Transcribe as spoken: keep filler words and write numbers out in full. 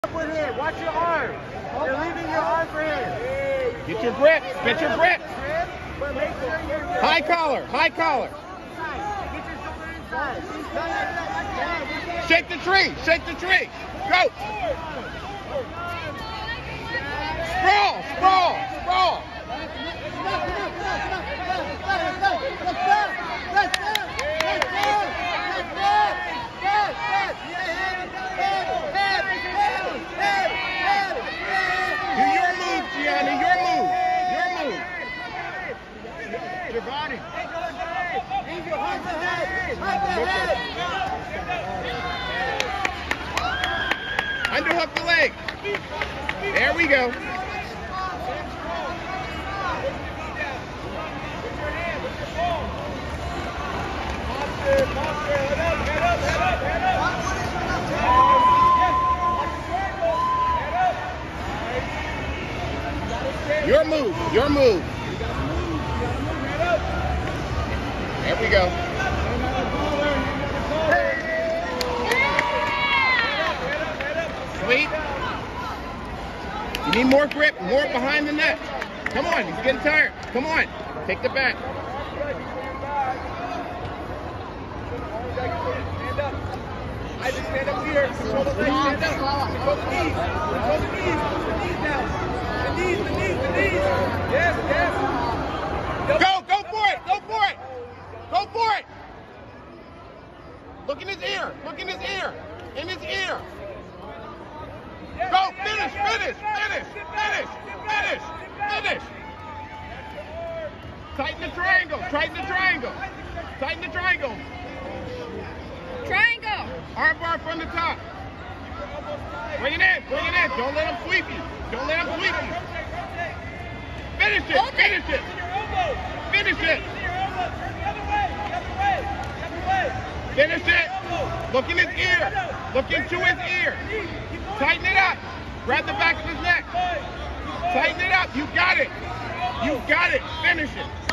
With him. Watch your arm. You're leaving your arm for him. Get your grip. Get your grip. But make sure you're good. High collar. High collar. Get your shoulder inside. Shake the tree. Shake the tree. Go. Sprawl. Sprawl. Sprawl. Do your move, Gianni. Your move. Your move. Your body. Underhook the leg. There we go. Your move. Your move. There we go. Sweet. You need more grip, more behind the net. Come on, he's getting tired. Come on, take the back. I just stand up here. Control the legs. Stand up. Control the knees. Control the knees. The knees now. The knees. The knees. The knees. Yes. Yes. Go. Go for it. Go for it. Go for it. Look in his ear. Look in his ear. In his ear. Go. Finish. Finish. Finish. Finish. Finish. Finish. Tighten the triangle. Tighten the triangle. Tighten the triangle. Triangle. Arm bar from the top. Bring it in. Bring it in. Don't let him sweep you. Don't let him sweep you. Finish it. Hold it. Finish it. Finish it. Finish it. Look in his ear. Look into his ear. Tighten it up. Grab the back of his neck. Tighten it up. You got it. You got it. Finish it.